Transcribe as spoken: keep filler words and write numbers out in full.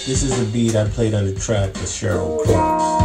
This is the beat I played on the track for Cheryl Crow.